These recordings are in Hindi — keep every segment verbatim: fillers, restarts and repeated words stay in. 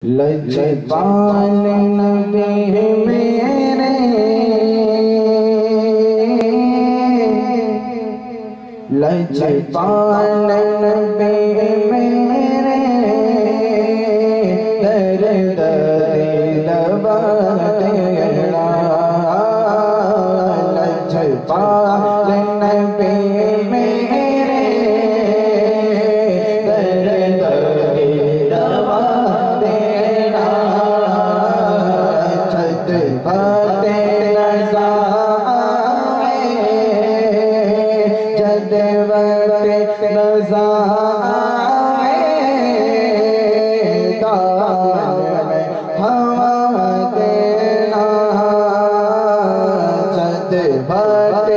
लजपाल नबी मेरे लजपाल नबी मेरे दर्द दवा तेरा लजपाल नबी मेरे दर्द दवा तेरा छत बाते नज़ाए जद वक्त नज़ाए दामन में हवा देना छत बाते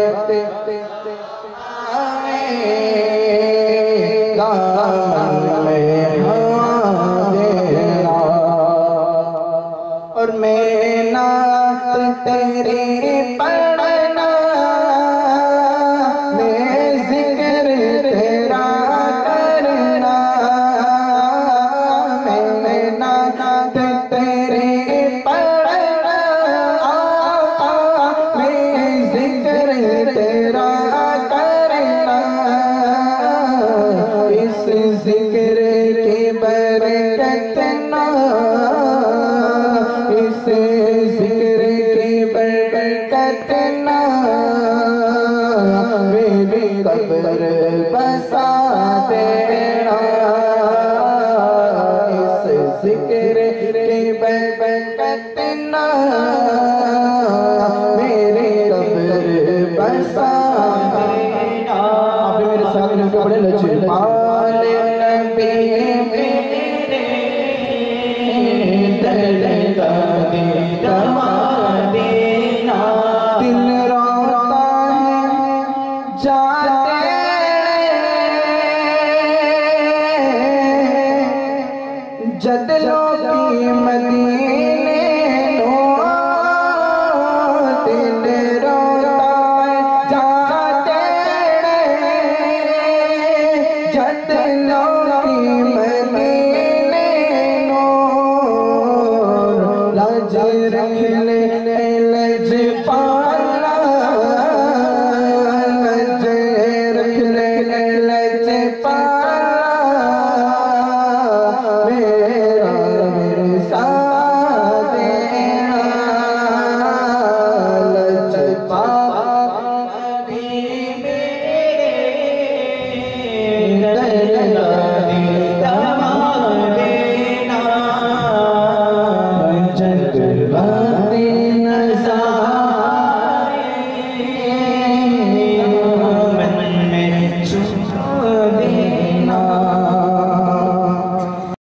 दामन में हवा देना और मैं नात तेरी पढ़ना मैं जिक्र तेरा करना मैं नात तेरी पढ़ना मैं जिक्र तेरा करना इस जिक्र की बरकत ना इस जिक्र की बरकत ना मेरी कब्र बसा देना इस जिक्र की बरकत ना मेरी कब्र बसा देना। आप मेरे साथ मिलकर बड़े लजपाल नबी मेरे दर्द दवा देना। दिल रोता है जाते जद लोकी मदीने नो दिल रोता है जाते जद लोकी मदीने नो लाज रखे